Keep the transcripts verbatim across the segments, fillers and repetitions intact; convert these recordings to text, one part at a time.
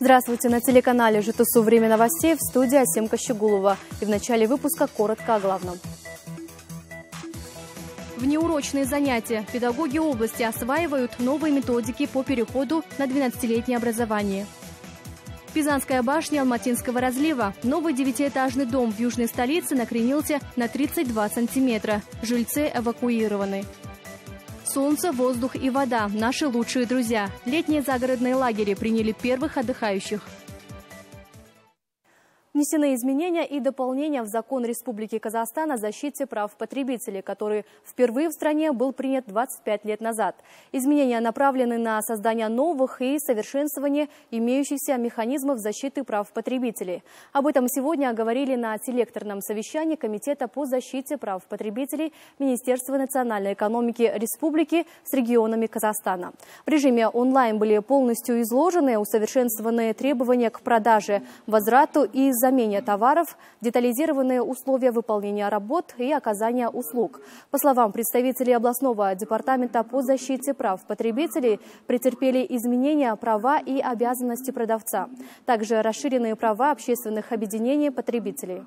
Здравствуйте, на телеканале ЖТСУ «Время новостей», в студии Асемка Щегулова. И в начале выпуска коротко о главном. Внеурочные занятия. Педагоги области осваивают новые методики по переходу на двенадцатилетнее образование. Пизанская башня Алматинского разлива. Новый девятиэтажный дом в южной столице накренился на тридцать два сантиметра. Жильцы эвакуированы. Солнце, воздух и вода – наши лучшие друзья. Летние загородные лагеря приняли первых отдыхающих. Внесены изменения и дополнения в закон Республики Казахстан о защите прав потребителей, который впервые в стране был принят двадцать пять лет назад. Изменения направлены на создание новых и совершенствование имеющихся механизмов защиты прав потребителей. Об этом сегодня говорили на селекторном совещании Комитета по защите прав потребителей Министерства национальной экономики Республики с регионами Казахстана. В режиме онлайн были полностью изложены усовершенствованные требования к продаже, возврату и замене товаров, детализированные условия выполнения работ и оказания услуг. По словам представителей областного департамента по защите прав потребителей, претерпели изменения права и обязанности продавца. Также расширены права общественных объединений потребителей.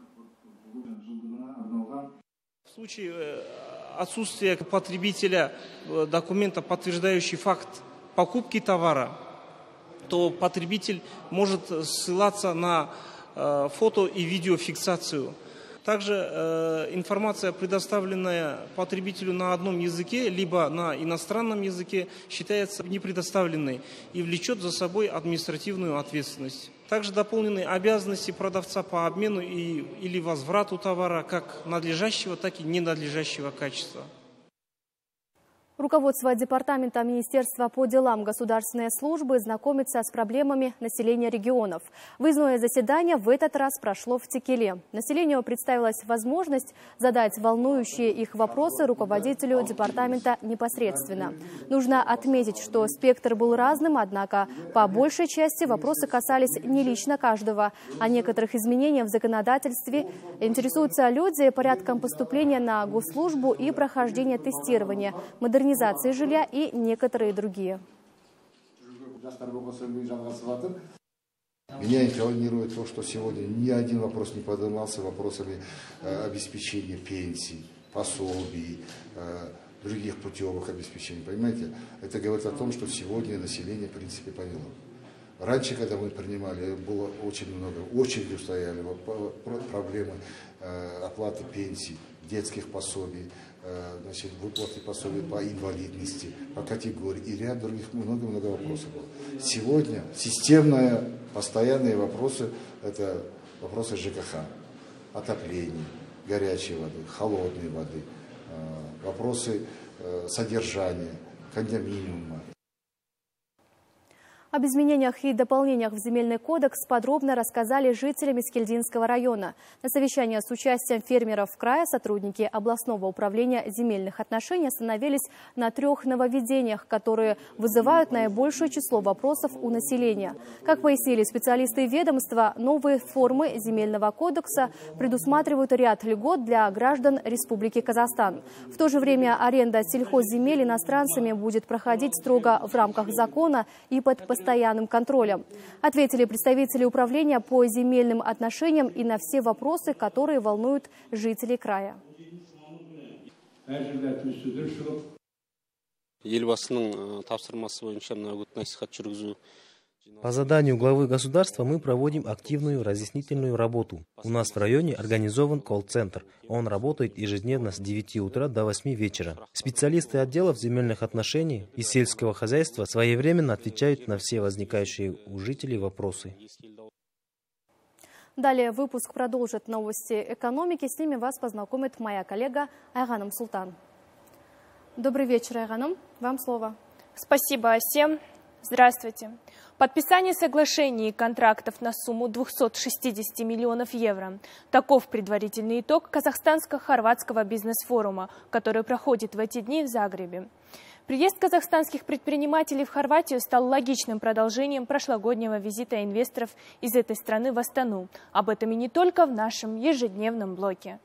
В случае отсутствия потребителя документа, подтверждающий факт покупки товара, то потребитель может ссылаться на фото и видеофиксацию. Также э, информация, предоставленная потребителю на одном языке, либо на иностранном языке, считается непредоставленной и влечет за собой административную ответственность. Также дополнены обязанности продавца по обмену и, или возврату товара как надлежащего, так и ненадлежащего качества. Руководство Департамента Министерства по делам государственной службы знакомится с проблемами населения регионов. Выездное заседание в этот раз прошло в Текеле. Населению представилась возможность задать волнующие их вопросы руководителю департамента непосредственно. Нужно отметить, что спектр был разным, однако по большей части вопросы касались не лично каждого, а некоторых изменений в законодательстве. Интересуются люди порядком поступления на госслужбу и прохождения тестирования, модернизации организации жилья и некоторые другие. Меня информирует то, что сегодня ни один вопрос не поднимался вопросами э, обеспечения пенсий, пособий, э, других путевых обеспечений. Понимаете? Это говорит о том, что сегодня население в принципе поняло. Раньше, когда мы принимали, было очень много, очередью стояли проблемы э, оплаты пенсий, детских пособий, значит, выплаты пособий по инвалидности, по категории и ряд других, много-много вопросов было. Сегодня системные, постоянные вопросы, это вопросы ЖКХ, отопления, горячей воды, холодной воды, вопросы содержания, кондоминиума. Об изменениях и дополнениях в Земельный кодекс подробно рассказали жители Мескельдинского района. На совещании с участием фермеров края сотрудники областного управления земельных отношений остановились на трех нововведениях, которые вызывают наибольшее число вопросов у населения. Как пояснили специалисты ведомства, новые формы Земельного кодекса предусматривают ряд льгот для граждан Республики Казахстан. В то же время аренда сельхозземель иностранцами будет проходить строго в рамках закона и под постоянным контролем. Ответили представители управления по земельным отношениям и на все вопросы, которые волнуют жителей края. По заданию главы государства мы проводим активную разъяснительную работу. У нас в районе организован колл-центр. Он работает ежедневно с девяти утра до восьми вечера. Специалисты отделов земельных отношений и сельского хозяйства своевременно отвечают на все возникающие у жителей вопросы. Далее выпуск продолжит новости экономики. С ними вас познакомит моя коллега Айганым Султан. Добрый вечер, Айганым. Вам слово. Спасибо, Асем. Здравствуйте. Подписание соглашений и контрактов на сумму двухсот шестидесяти миллионов евро. Таков предварительный итог казахстанско-хорватского бизнес-форума, который проходит в эти дни в Загребе. Приезд казахстанских предпринимателей в Хорватию стал логичным продолжением прошлогоднего визита инвесторов из этой страны в Астану. Об этом и не только в нашем ежедневном блоке.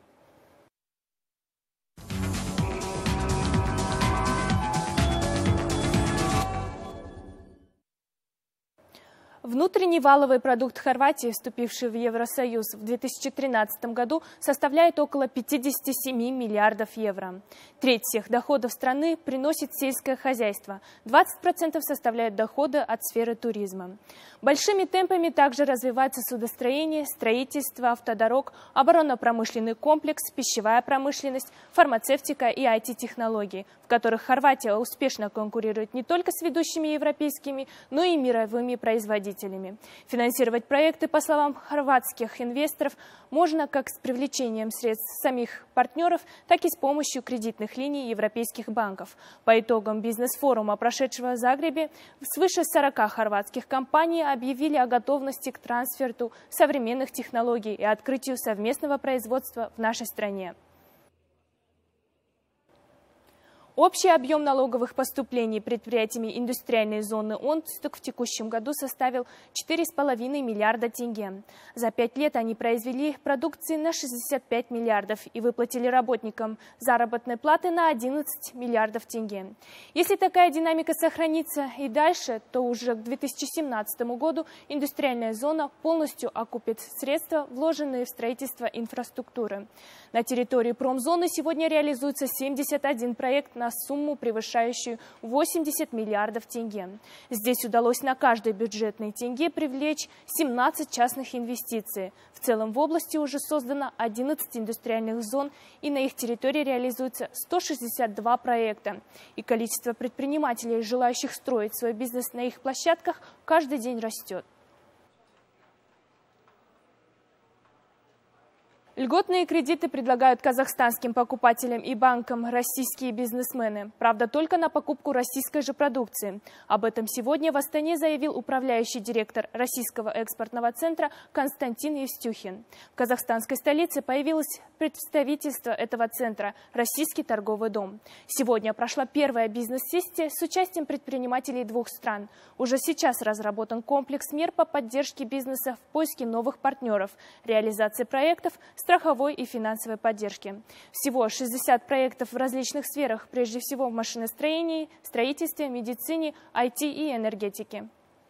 Внутренний валовый продукт Хорватии, вступивший в Евросоюз в две тысячи тринадцатом году, составляет около пятидесяти семи миллиардов евро. Треть всех доходов страны приносит сельское хозяйство, двадцать процентов составляют доходы от сферы туризма. Большими темпами также развивается судостроение, строительство автодорог, оборонно-промышленный комплекс, пищевая промышленность, фармацевтика и ай ти-технологии, в которых Хорватия успешно конкурирует не только с ведущими европейскими, но и мировыми производителями. Финансировать проекты, по словам хорватских инвесторов, можно как с привлечением средств самих партнеров, так и с помощью кредитных линий европейских банков. По итогам бизнес-форума, прошедшего в Загребе, свыше сорока хорватских компаний объявили о готовности к трансферу современных технологий и открытию совместного производства в нашей стране. Общий объем налоговых поступлений предприятиями индустриальной зоны Оңтүстік в текущем году составил четыре с половиной миллиарда тенге. За пять лет они произвели продукции на шестьдесят пять миллиардов и выплатили работникам заработной платы на одиннадцать миллиардов тенге. Если такая динамика сохранится и дальше, то уже к две тысячи семнадцатому году индустриальная зона полностью окупит средства, вложенные в строительство инфраструктуры. На территории промзоны сегодня реализуется семьдесят один проект на сумму, превышающую восемьдесят миллиардов тенге. Здесь удалось на каждый бюджетный тенге привлечь семнадцать частных инвестиций. В целом в области уже создано одиннадцать индустриальных зон, и на их территории реализуется сто шестьдесят два проекта. И количество предпринимателей, желающих строить свой бизнес на их площадках, каждый день растет. Льготные кредиты предлагают казахстанским покупателям и банкам российские бизнесмены. Правда, только на покупку российской же продукции. Об этом сегодня в Астане заявил управляющий директор Российского экспортного центра Константин Евстюхин. В казахстанской столице появилось представительство этого центра – Российский торговый дом. Сегодня прошла первая бизнес-сессия с участием предпринимателей двух стран. Уже сейчас разработан комплекс мер по поддержке бизнеса в поиске новых партнеров, реализации проектов, страховой и финансовой поддержки. Всего шестьдесят проектов в различных сферах, прежде всего в машиностроении, строительстве, медицине, ай ти и энергетике.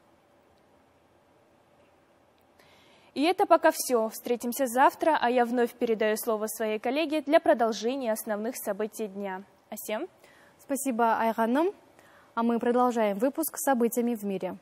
И это пока все. Встретимся завтра, а я вновь передаю слово своей коллеге для продолжения основных событий дня. Асем. Спасибо, Айганым. А мы продолжаем выпуск с событиями в мире.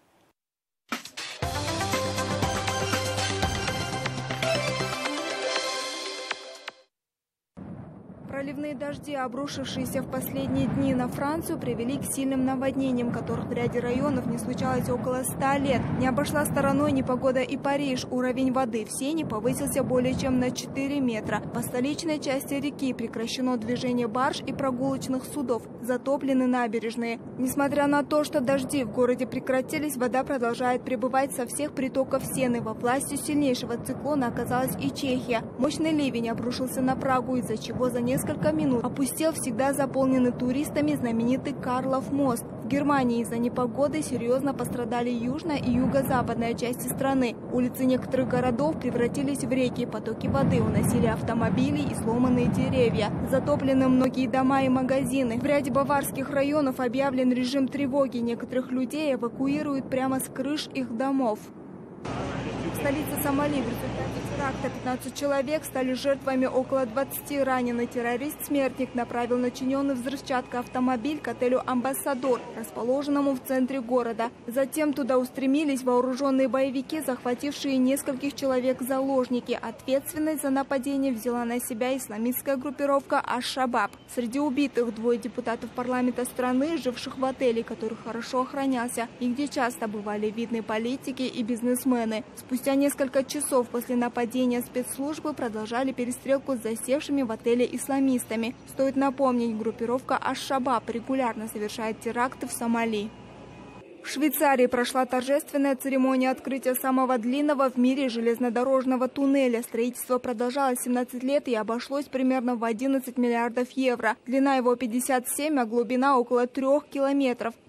Проливные дожди, обрушившиеся в последние дни на Францию, привели к сильным наводнениям, которых в ряде районов не случалось около ста лет. Не обошла стороной непогода и Париж. Уровень воды в Сене повысился более чем на четыре метра. По столичной части реки прекращено движение барж и прогулочных судов. Затоплены набережные. Несмотря на то, что дожди в городе прекратились, вода продолжает прибывать со всех притоков Сены. Во власти сильнейшего циклона оказалась и Чехия. Мощный ливень обрушился на Прагу, из-за чего за несколько Несколько минут опустел всегда заполненный туристами знаменитый Карлов мост. В Германии из-за непогоды серьезно пострадали южная и юго-западная части страны. Улицы некоторых городов превратились в реки, потоки воды уносили автомобили и сломанные деревья. Затоплены многие дома и магазины. В ряде баварских районов объявлен режим тревоги. Некоторых людей эвакуируют прямо с крыш их домов. В столице Сомали в результате теракта пятнадцать человек стали жертвами, около двадцати ранены. Террорист-смертник направил начиненный взрывчаткой автомобиль к отелю «Амбассадор», расположенному в центре города. Затем туда устремились вооруженные боевики, захватившие нескольких человек-заложники. Ответственность за нападение взяла на себя исламистская группировка «Аш-Шабаб». Среди убитых двое депутатов парламента страны, живших в отеле, который хорошо охранялся, и где часто бывали видны политики и бизнесмены. Спустя несколько часов после нападения спецслужбы продолжали перестрелку с засевшими в отеле исламистами. Стоит напомнить, группировка Аш-Шабаб регулярно совершает теракты в Сомали. В Швейцарии прошла торжественная церемония открытия самого длинного в мире железнодорожного туннеля. Строительство продолжалось семнадцать лет и обошлось примерно в одиннадцать миллиардов евро. Длина его пятьдесят семь, а глубина около трех километров.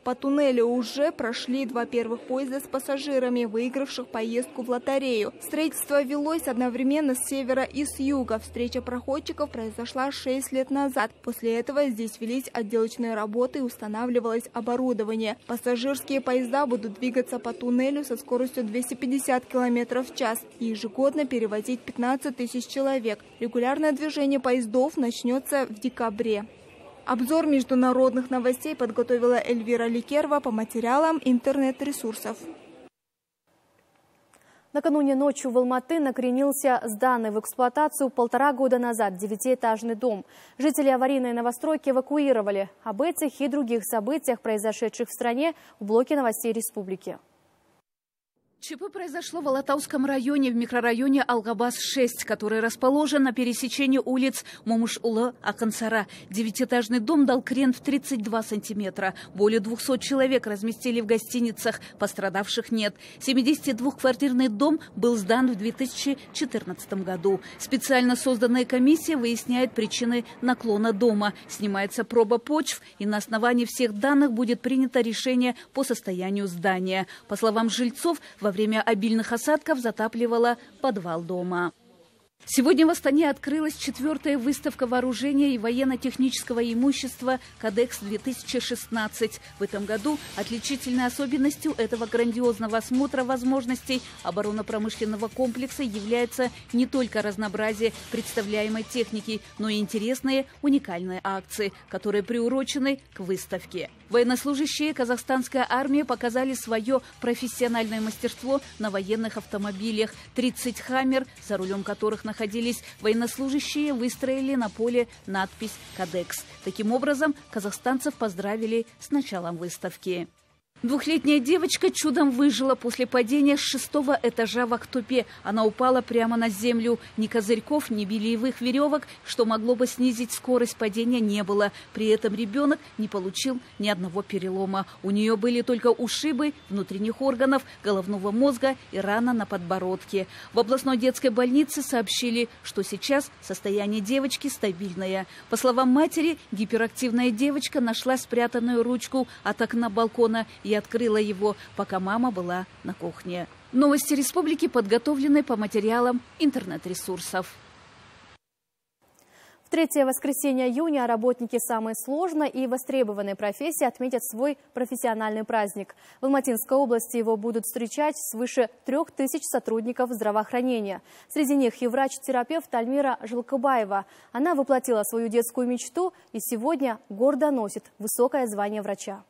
По туннелю уже прошли два первых поезда с пассажирами, выигравших поездку в лотерею. Строительство велось одновременно с севера и с юга. Встреча проходчиков произошла шесть лет назад. После этого здесь велись отделочные работы и устанавливалось оборудование. Пассажирские поезда будут двигаться по туннелю со скоростью двести пятьдесят километров в час и ежегодно перевозить пятнадцать тысяч человек. Регулярное движение поездов начнется в декабре. Обзор международных новостей подготовила Эльвира Ликерова по материалам интернет-ресурсов. Накануне ночью в Алматы накренился сданный в эксплуатацию полтора года назад девятиэтажный дом. Жители аварийной новостройки эвакуировали. Об этих и других событиях, произошедших в стране, в блоке новостей республики. ЧП произошло в Алатауском районе, в микрорайоне Алгабас шесть, который расположен на пересечении улиц Момыш-Улы, Акансара. Девятиэтажный дом дал крен в тридцать два сантиметра. Более двухсот человек разместили в гостиницах, пострадавших нет. семидесятидвухквартирный дом был сдан в две тысячи четырнадцатом году. Специально созданная комиссия выясняет причины наклона дома. Снимается проба почв, и на основании всех данных будет принято решение по состоянию здания. По словам жильцов, во время обильных осадков затапливало подвал дома. Сегодня в Астане открылась четвертая выставка вооружения и военно-технического имущества «Кадекс-две тысячи шестнадцать». В этом году отличительной особенностью этого грандиозного осмотра возможностей оборонно-промышленного комплекса является не только разнообразие представляемой техники, но и интересные уникальные акции, которые приурочены к выставке. Военнослужащие казахстанской армии показали свое профессиональное мастерство на военных автомобилях. тридцать «Хаммер», за рулем которых находились военнослужащие, выстроили на поле надпись «Кадекс». Таким образом, казахстанцев поздравили с началом выставки. Двухлетняя девочка чудом выжила после падения с шестого этажа в Актопе. Она упала прямо на землю. Ни козырьков, ни бельевых веревок, что могло бы снизить скорость падения, не было. При этом ребенок не получил ни одного перелома. У нее были только ушибы внутренних органов, головного мозга и рана на подбородке. В областной детской больнице сообщили, что сейчас состояние девочки стабильное. По словам матери, гиперактивная девочка нашла спрятанную ручку от окна балкона и открыла его, пока мама была на кухне. Новости республики подготовлены по материалам интернет-ресурсов. В третье воскресенье июня работники самой сложной и востребованной профессии отметят свой профессиональный праздник. В Алматинской области его будут встречать свыше трех тысяч сотрудников здравоохранения. Среди них и врач-терапевт Альмира Жылкыбаева. Она воплотила свою детскую мечту и сегодня гордо носит высокое звание врача.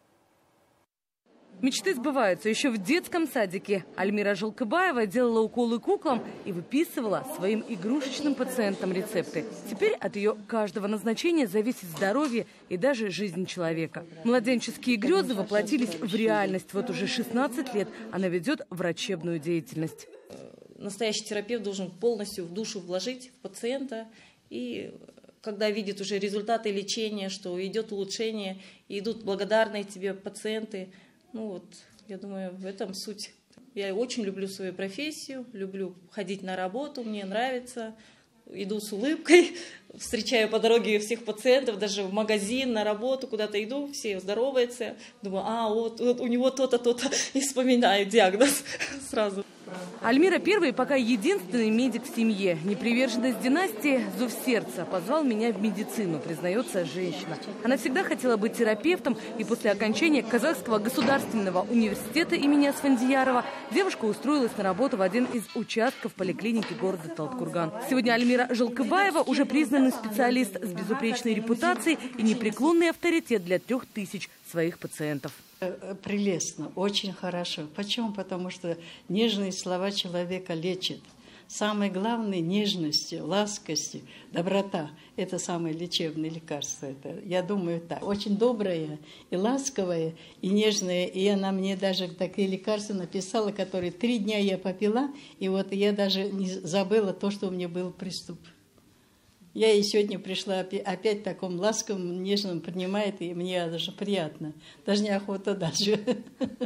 Мечты сбываются. Еще в детском садике Альмира Жылкыбаева делала уколы куклам и выписывала своим игрушечным пациентам рецепты. Теперь от ее каждого назначения зависит здоровье и даже жизнь человека. Младенческие грезы воплотились в реальность. Вот уже шестнадцать лет она ведет врачебную деятельность. Настоящий терапевт должен полностью в душу вложить в пациента, и когда видит уже результаты лечения, что идет улучшение, и идут благодарные тебе пациенты, ну вот, я думаю, в этом суть. Я очень люблю свою профессию, люблю ходить на работу, мне нравится. Иду с улыбкой, встречаю по дороге всех пациентов, даже в магазин, на работу, куда-то иду, все здороваются. Думаю, а, вот, вот у него то-то, то-то, и вспоминаю диагноз сразу. Альмира первый, пока единственный медик в семье. Неприверженность династии, зов сердца позвал меня в медицину, признается женщина. Она всегда хотела быть терапевтом, и после окончания Казахского государственного университета имени Асфандиярова девушка устроилась на работу в один из участков поликлиники города Талдыкурган. Сегодня Альмира Жылкыбаева уже признанный специалист с безупречной репутацией и непреклонный авторитет для трех тысяч своих пациентов. Прелестно, очень хорошо. Почему? Потому что нежные слова человека лечат. Самое главное — нежностью, ласкостью, доброта. Это самое лечебное лекарство. Это, я думаю, так. Очень добрая и ласковая, и нежная. И она мне даже такие лекарства написала, которые три дня я попила, и вот я даже не забыла то, что у меня был приступ. Я и сегодня пришла опять в таком ласковом, нежном, принимает, и мне даже приятно. Даже неохота даже.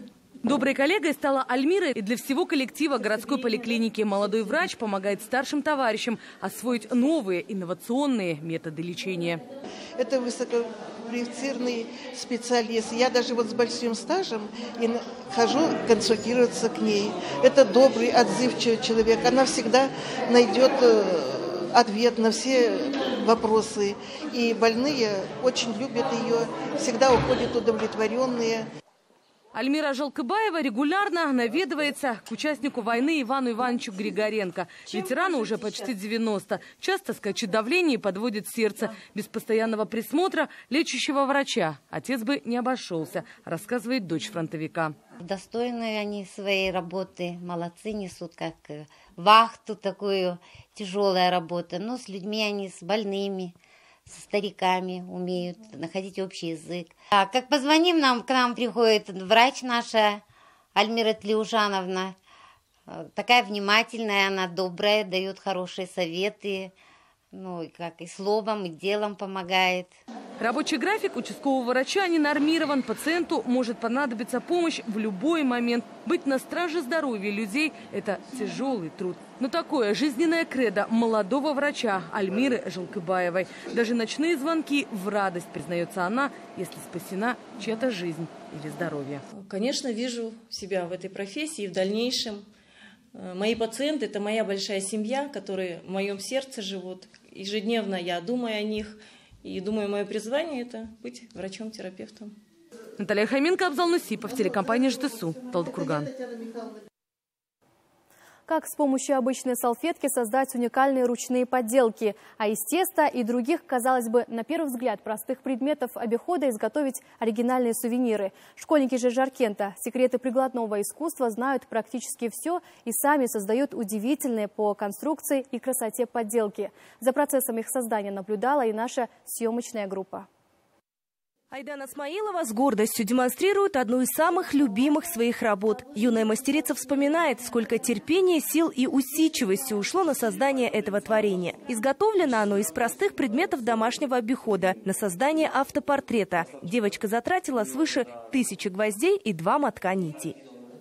Доброй коллегой стала Альмира и для всего коллектива городской поликлиники. Молодой врач помогает старшим товарищам освоить новые инновационные методы лечения. Это высококвалифицированный специалист. Я даже вот с большим стажем и хожу консультироваться к ней. Это добрый, отзывчивый человек. Она всегда найдет ответ на все вопросы. И больные очень любят ее, всегда уходят удовлетворенные. Альмира Жалкыбаева регулярно наведывается к участнику войны Ивану Ивановичу Григоренко. Ветерану уже почти девяносто. Часто скачет давление и подводит сердце. Без постоянного присмотра лечащего врача отец бы не обошелся, рассказывает дочь фронтовика. Достойные они своей работы, молодцы, несут как вахту такую, тяжелая работа. Но с людьми они, с больными, со стариками умеют находить общий язык. А как позвоним нам, к нам приходит врач наша Альмира Тлеужановна. Такая внимательная, она добрая, дает хорошие советы. Ну, как и словом, и делом помогает. Рабочий график участкового врача не нормирован. Пациенту может понадобиться помощь в любой момент. Быть на страже здоровья людей – это тяжелый труд. Но такое жизненное кредо молодого врача Альмиры Жалкыбаевой. Даже ночные звонки в радость, признается она, если спасена чья-то жизнь или здоровье. Конечно, вижу себя в этой профессии в дальнейшем. Мои пациенты – это моя большая семья, которые в моем сердце живут. Ежедневно я думаю о них. И думаю, мое призвание – это быть врачом-терапевтом. Наталья Хоменко, Абзал Нусипов, телекомпания ЖТСУ, Талдыкурган. Как с помощью обычной салфетки создать уникальные ручные подделки, а из теста и других, казалось бы, на первый взгляд, простых предметов обихода изготовить оригинальные сувениры. Школьники же Жаркента секреты прикладного искусства знают практически все и сами создают удивительные по конструкции и красоте подделки. За процессом их создания наблюдала и наша съемочная группа. Айдана Смаилова с гордостью демонстрирует одну из самых любимых своих работ. Юная мастерица вспоминает, сколько терпения, сил и усидчивости ушло на создание этого творения. Изготовлено оно из простых предметов домашнего обихода на создание автопортрета. Девочка затратила свыше тысячи гвоздей и два мотка нитей.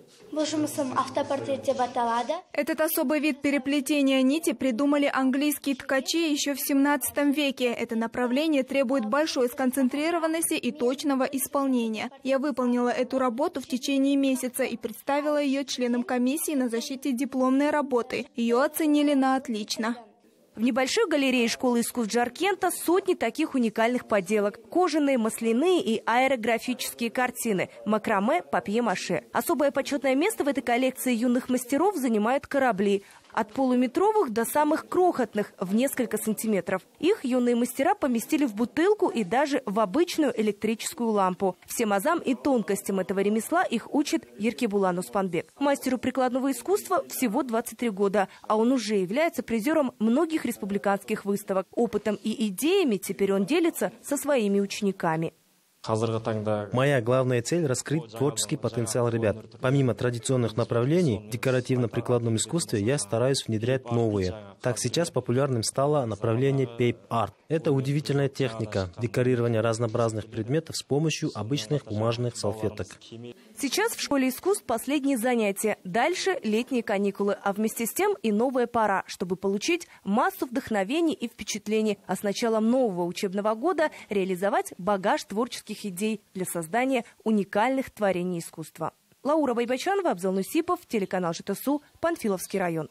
Этот особый вид переплетения нити придумали английские ткачи еще в семнадцатом веке. Это направление требует большой сконцентрированности и точного исполнения. Я выполнила эту работу в течение месяца и представила ее членам комиссии на защите дипломной работы. Ее оценили на отлично. В небольшой галерее школы искусств Жаркента сотни таких уникальных поделок. Кожаные, масляные и аэрографические картины, макраме, папье-маше. Особое почетное место в этой коллекции юных мастеров занимают корабли. От полуметровых до самых крохотных в несколько сантиметров. Их юные мастера поместили в бутылку и даже в обычную электрическую лампу. Всем азам и тонкостям этого ремесла их учит Еркебулан Успанбек. Мастеру прикладного искусства всего двадцать три года, а он уже является призером многих республиканских выставок. Опытом и идеями теперь он делится со своими учениками. Моя главная цель – раскрыть творческий потенциал ребят. Помимо традиционных направлений, в декоративно-прикладном искусстве я стараюсь внедрять новые. Так сейчас популярным стало направление пейп-арт. Это удивительная техника декорирования разнообразных предметов с помощью обычных бумажных салфеток. Сейчас в школе искусств последние занятия. Дальше летние каникулы, а вместе с тем и новая пора, чтобы получить массу вдохновений и впечатлений. А с началом нового учебного года реализовать багаж творческих идей для создания уникальных творений искусства. Лаура Байбачанова, Абзал Нусипов, телеканал ЖТСУ, Панфиловский район.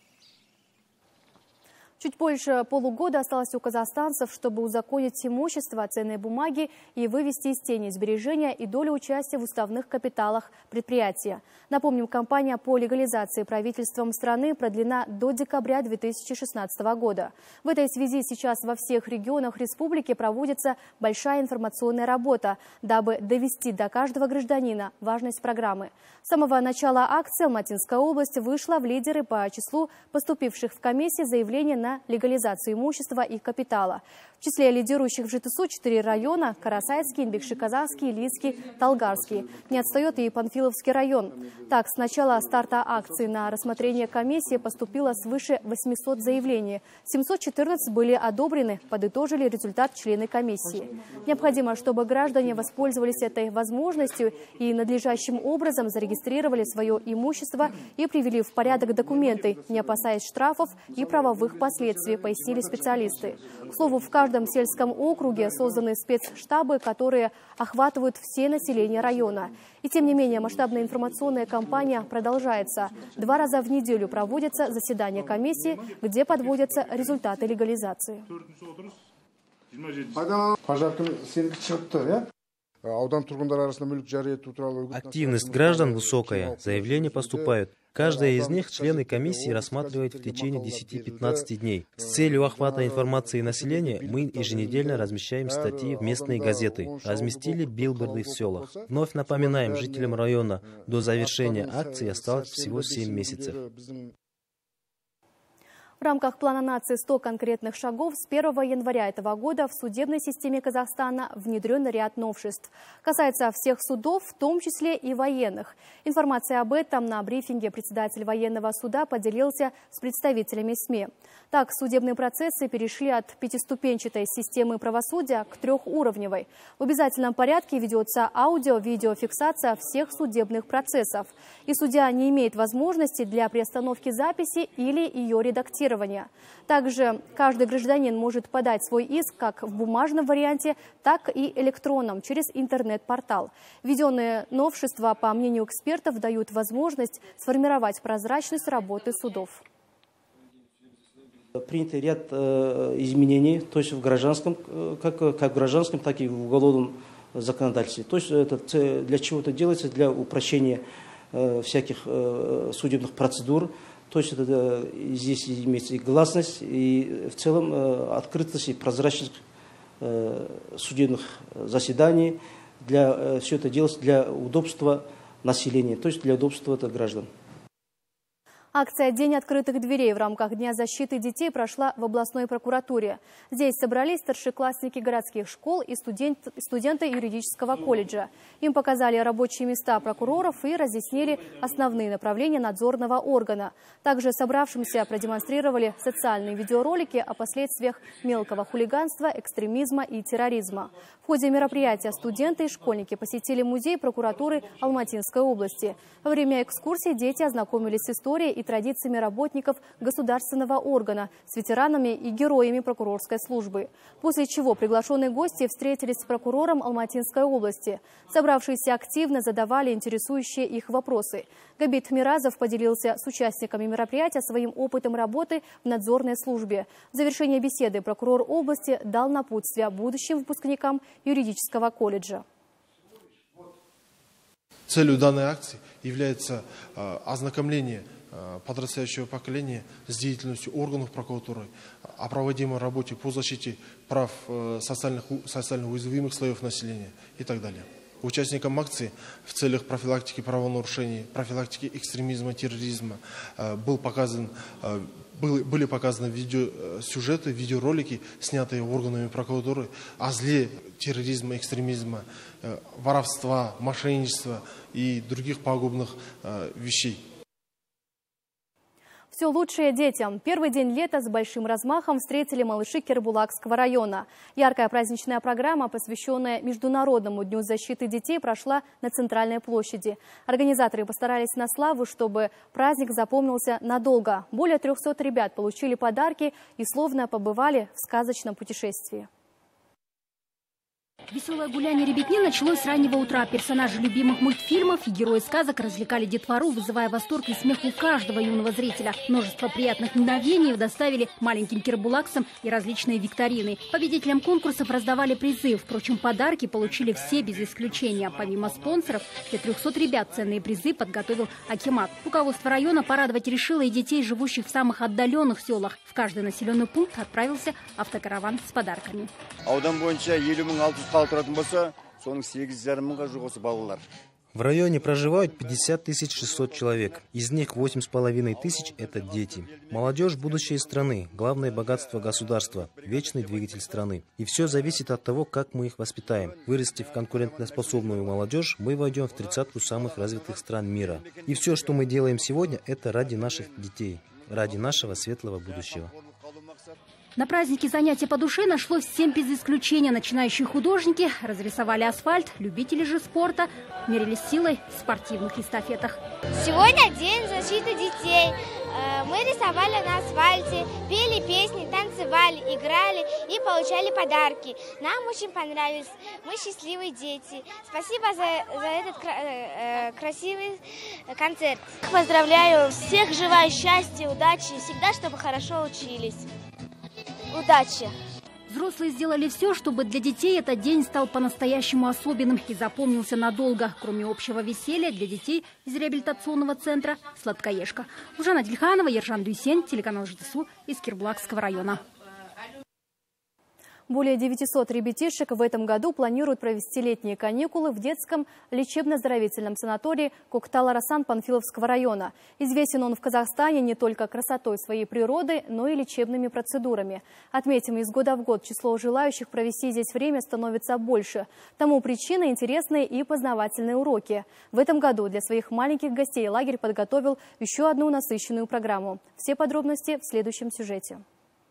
Чуть больше полугода осталось у казахстанцев, чтобы узаконить имущество, ценные бумаги и вывести из тени сбережения и долю участия в уставных капиталах предприятия. Напомним, кампания по легализации правительством страны продлена до декабря две тысячи шестнадцатого года. В этой связи сейчас во всех регионах республики проводится большая информационная работа, дабы довести до каждого гражданина важность программы. С самого начала акции Алматинская область вышла в лидеры по числу поступивших в комиссии заявлений на на легализацию имущества и капитала. В числе лидирующих в ЖТСУ четыре района – Карасайский, Инбекши-Казахский, Лидский, Талгарский. Не отстает и Панфиловский район. Так, с начала старта акции на рассмотрение комиссии поступило свыше восьмисот заявлений. семьсот четырнадцать были одобрены, подытожили результат члены комиссии. Необходимо, чтобы граждане воспользовались этой возможностью и надлежащим образом зарегистрировали свое имущество и привели в порядок документы, не опасаясь штрафов и правовых последствий, пояснили специалисты. К слову, в каждом В каждом сельском округе созданы спецштабы, которые охватывают все население района. И тем не менее масштабная информационная кампания продолжается. Два раза в неделю проводятся заседания комиссии, где подводятся результаты легализации. Активность граждан высокая, заявления поступают. Каждая из них члены комиссии рассматривают в течение десяти-пятнадцати дней. С целью охвата информации населения мы еженедельно размещаем статьи в местные газеты. Разместили билборды в селах. Вновь напоминаем жителям района, до завершения акции осталось всего семь месяцев. В рамках плана нации сто конкретных шагов с первого января этого года в судебной системе Казахстана внедрен ряд новшеств. Касается всех судов, в том числе и военных. Информация об этом на брифинге председатель военного суда поделился с представителями СМИ. Так, судебные процессы перешли от пятиступенчатой системы правосудия к трехуровневой. В обязательном порядке ведется аудио-видеофиксация всех судебных процессов. И судья не имеет возможности для приостановки записи или ее редактирования. Также каждый гражданин может подать свой иск как в бумажном варианте, так и электронном через интернет-портал. Введенные новшества, по мнению экспертов, дают возможность сформировать прозрачность работы судов. Принят ряд э, изменений, то есть в гражданском, как, как в гражданском, так и в уголовном законодательстве. То есть это для чего это делается? Для упрощения э, всяких э, судебных процедур. То есть это, здесь имеется и гласность, и в целом э, открытость и прозрачность э, судебных заседаний. Для, э, все это делается для удобства населения, то есть для удобства граждан. Акция «День открытых дверей» в рамках Дня защиты детей прошла в областной прокуратуре. Здесь собрались старшеклассники городских школ и студент, студенты юридического колледжа. Им показали рабочие места прокуроров и разъяснили основные направления надзорного органа. Также собравшимся продемонстрировали социальные видеоролики о последствиях мелкого хулиганства, экстремизма и терроризма. В ходе мероприятия студенты и школьники посетили музей прокуратуры Алматинской области. Во время экскурсии дети ознакомились с историей и традициями работников государственного органа, с ветеранами и героями прокурорской службы. После чего приглашенные гости встретились с прокурором Алматинской области. Собравшиеся активно задавали интересующие их вопросы. Габит Миразов поделился с участниками мероприятия своим опытом работы в надзорной службе. В завершении беседы прокурор области дал напутствие будущим выпускникам юридического колледжа. Целью данной акции является э, ознакомление подрастающего поколения с деятельностью органов прокуратуры, о проводимой работе по защите прав социальных, социально уязвимых слоев населения и так далее. Участникам акции в целях профилактики правонарушений, профилактики экстремизма, терроризма был показан, был, были показаны видеосюжеты, видеоролики, снятые органами прокуратуры о зле терроризма, экстремизма, воровства, мошенничества и других пагубных вещей. Все лучшее детям. Первый день лета с большим размахом встретили малыши Кербулакского района. Яркая праздничная программа, посвященная Международному дню защиты детей, прошла на Центральной площади. Организаторы постарались на славу, чтобы праздник запомнился надолго. Более трехсот ребят получили подарки и словно побывали в сказочном путешествии. Веселое гуляние ребятни началось с раннего утра. Персонажи любимых мультфильмов и герои сказок развлекали детвору, вызывая восторг и смех у каждого юного зрителя. Множество приятных мгновений доставили маленьким кербулаксам и различные викторины. Победителям конкурсов раздавали призы. Впрочем, подарки получили все без исключения. Помимо спонсоров, для трехсот ребят ценные призы подготовил акимат. Руководство района порадовать решило и детей, живущих в самых отдаленных селах. В каждый населенный пункт отправился автокараван с подарками. В районе проживают пятьдесят тысяч шестьсот человек. Из них восемь с половиной тысяч – это дети. Молодежь – будущее страны, главное богатство государства, вечный двигатель страны. И все зависит от того, как мы их воспитаем. Вырастив конкурентоспособную молодежь, мы войдем в тридцатку самых развитых стран мира. И все, что мы делаем сегодня, это ради наших детей, ради нашего светлого будущего. На празднике занятия по душе нашлось всем без исключения. Начинающие художники разрисовали асфальт, любители же спорта мерились силой в спортивных эстафетах. Сегодня день защиты детей. Мы рисовали на асфальте, пели песни, танцевали, играли и получали подарки. Нам очень понравилось. Мы счастливые дети. Спасибо за, за этот кра- красивый концерт. Поздравляю всех, желаю счастья, удачи, всегда, чтобы хорошо учились. Удачи! Взрослые сделали все, чтобы для детей этот день стал по-настоящему особенным и запомнился надолго. Кроме общего веселья, для детей из реабилитационного центра «Сладкоежка». Ужана Дильханова, Ержан Дюсен, телеканал ЖТСУ из Кирбулакского района. Более девятисот ребятишек в этом году планируют провести летние каникулы в детском лечебно-оздоровительном санатории Коктал-Арасан Панфиловского района. Известен он в Казахстане не только красотой своей природы, но и лечебными процедурами. Отметим, из года в год число желающих провести здесь время становится больше. Тому причина – интересные и познавательные уроки. В этом году для своих маленьких гостей лагерь подготовил еще одну насыщенную программу. Все подробности в следующем сюжете.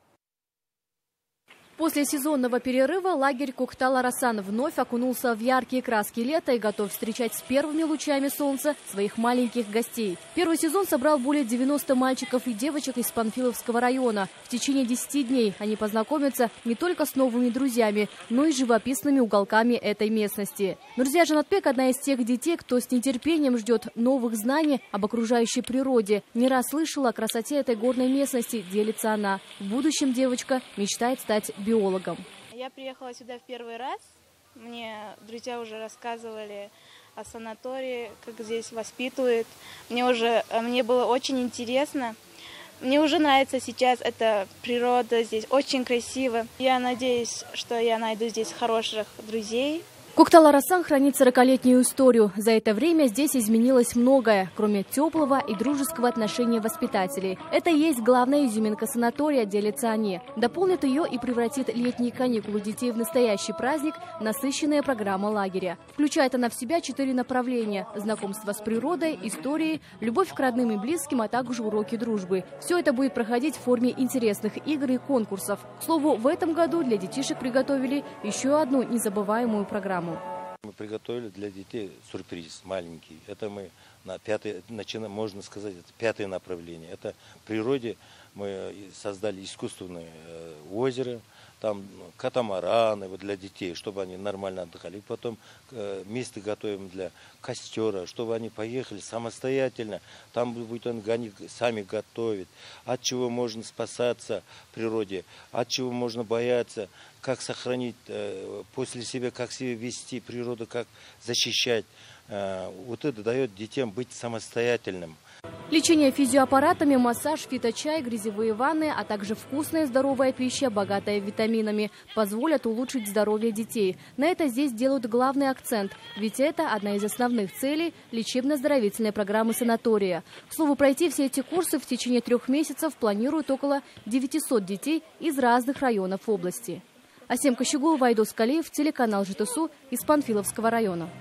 После сезонного перерыва лагерь Коктал-Арасан вновь окунулся в яркие краски лета и готов встречать с первыми лучами солнца своих маленьких гостей. Первый сезон собрал более девяноста мальчиков и девочек из Панфиловского района. В течение десяти дней они познакомятся не только с новыми друзьями, но и с живописными уголками этой местности. Нурзия Жанатбек – одна из тех детей, кто с нетерпением ждет новых знаний об окружающей природе. Не раз слышала о красоте этой горной местности, делится она. В будущем девочка мечтает стать биологом. Я приехала сюда в первый раз. Мне друзья уже рассказывали о санатории, как здесь воспитывают. Мне уже мне было очень интересно. Мне уже нравится сейчас эта природа, здесь очень красиво. Я надеюсь, что я найду здесь хороших друзей. Коктал-Арасан хранит сорокалетнюю историю. За это время здесь изменилось многое, кроме теплого и дружеского отношения воспитателей. Это и есть главная изюминка санатория, делятся они. Дополнит ее и превратит летние каникулы детей в настоящий праздник насыщенная программа лагеря. Включает она в себя четыре направления – знакомство с природой, историей, любовь к родным и близким, а также уроки дружбы. Все это будет проходить в форме интересных игр и конкурсов. К слову, в этом году для детишек приготовили еще одну незабываемую программу. Мы приготовили для детей сюрприз маленький. Это мы на пятое, начинаем, можно сказать, это пятое направление. Это в природе мы создали искусственное озеро, там катамараны вот для детей, чтобы они нормально отдыхали. Потом место готовим для костера, чтобы они поехали самостоятельно. Там будет он, они сами готовить. От чего можно спасаться в природе, от чего можно бояться, как сохранить э, после себя, как себя вести, природу, как защищать. Э, вот это дает детям быть самостоятельным. Лечение физиоаппаратами, массаж, фиточай, грязевые ванны, а также вкусная здоровая пища, богатая витаминами, позволят улучшить здоровье детей. На это здесь делают главный акцент, ведь это одна из основных целей лечебно-оздоровительной программы санатория. К слову, пройти все эти курсы в течение трех месяцев планируют около девятисот детей из разных районов области. Асем Кощегулова, Айдос Калиев, телеканал ЖТСУ из Панфиловского района.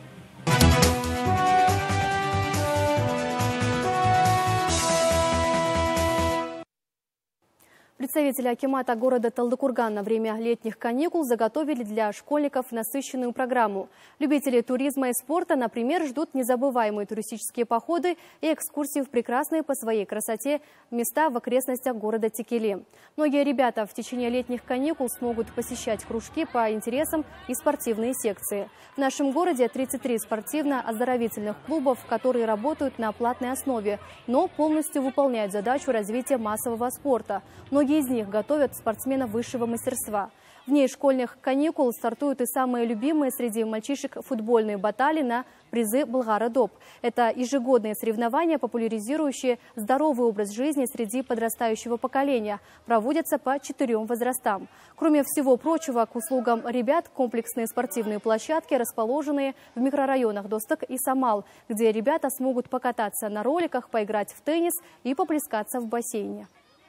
Представители акимата города Талдыкурган на время летних каникул заготовили для школьников насыщенную программу. Любители туризма и спорта, например, ждут незабываемые туристические походы и экскурсии в прекрасные по своей красоте места в окрестностях города Текели. Многие ребята в течение летних каникул смогут посещать кружки по интересам и спортивные секции. В нашем городе тридцать три спортивно-оздоровительных клубов, которые работают на платной основе, но полностью выполняют задачу развития массового спорта. Многие Многие из них готовят спортсменов высшего мастерства. В ней школьных каникул стартуют и самые любимые среди мальчишек футбольные баталии на призы «Болгары-Доп». Это ежегодные соревнования, популяризирующие здоровый образ жизни среди подрастающего поколения. Проводятся по четырем возрастам. Кроме всего прочего, к услугам ребят комплексные спортивные площадки, расположенные в микрорайонах Досток и Самал, где ребята смогут покататься на роликах, поиграть в теннис и поплескаться в бассейне.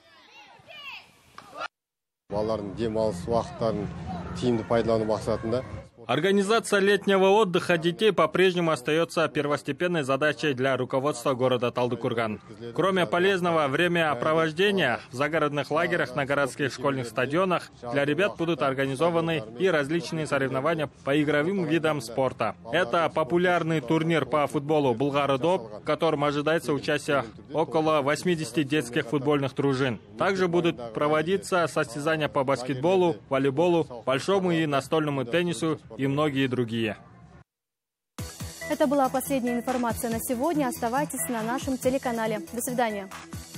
Организация летнего отдыха детей по-прежнему остается первостепенной задачей для руководства города Талдыкурган. Кроме полезного времяпровождения в загородных лагерях на городских школьных стадионах, для ребят будут организованы и различные соревнования по игровым видам спорта. Это популярный турнир по футболу «Болгары-Доп», в котором ожидается участие около восьмидесяти детских футбольных дружин. Также будут проводиться состязания по баскетболу, волейболу, большому и настольному теннису и многие другие. Это была последняя информация на сегодня. Оставайтесь на нашем телеканале. До свидания.